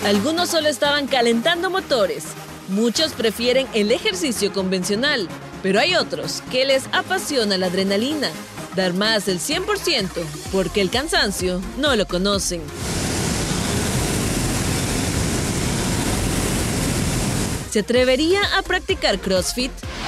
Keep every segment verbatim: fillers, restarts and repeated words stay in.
Algunos solo estaban calentando motores, muchos prefieren el ejercicio convencional, pero hay otros que les apasiona la adrenalina, dar más del cien por ciento, porque el cansancio no lo conocen. ¿Se atrevería a practicar CrossFit?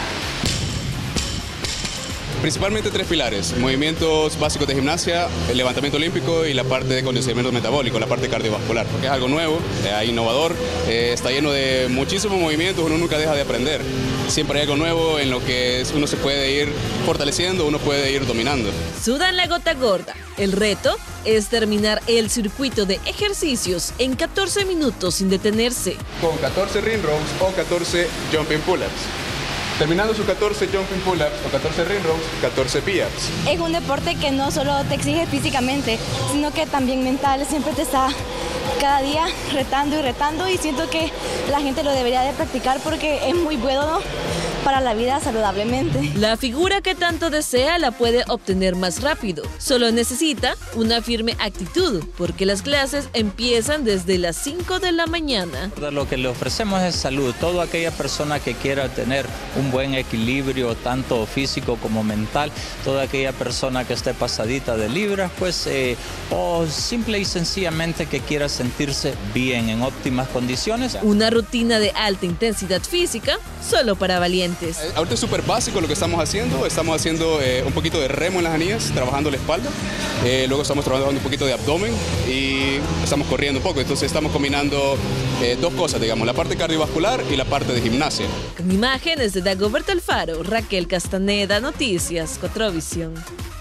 Principalmente tres pilares: movimientos básicos de gimnasia, el levantamiento olímpico y la parte de condicionamiento metabólico, la parte cardiovascular, porque es algo nuevo, eh, innovador, eh, está lleno de muchísimos movimientos, uno nunca deja de aprender. Siempre hay algo nuevo en lo que uno se puede ir fortaleciendo, uno puede ir dominando. Sudan la gota gorda. El reto es terminar el circuito de ejercicios en catorce minutos sin detenerse. Con catorce ring rows o catorce jumping pull-ups. Terminando sus catorce jumping pull-ups o catorce ring rows, catorce pull-ups. Es un deporte que no solo te exige físicamente, sino que también mental. Siempre te está cada día retando y retando, y siento que la gente lo debería de practicar porque es muy bueno para la vida saludablemente. La figura que tanto desea la puede obtener más rápido. Solo necesita una firme actitud, porque las clases empiezan desde las cinco de la mañana. Lo que le ofrecemos es salud. Toda aquella persona que quiera tener un buen equilibrio, tanto físico como mental, toda aquella persona que esté pasadita de libras, pues, eh, o simple y sencillamente que quiera sentirse bien, en óptimas condiciones. Una rutina de alta intensidad física, solo para valientes. Eh, ahorita es súper básico lo que estamos haciendo. Estamos haciendo eh, un poquito de remo en las anillas, trabajando la espalda. Eh, luego estamos trabajando un poquito de abdomen y estamos corriendo un poco. Entonces estamos combinando eh, dos cosas, digamos, la parte cardiovascular y la parte de gimnasia. Con imágenes de Dagoberto Alfaro, Raquel Castaneda, Noticias cuatro Visión.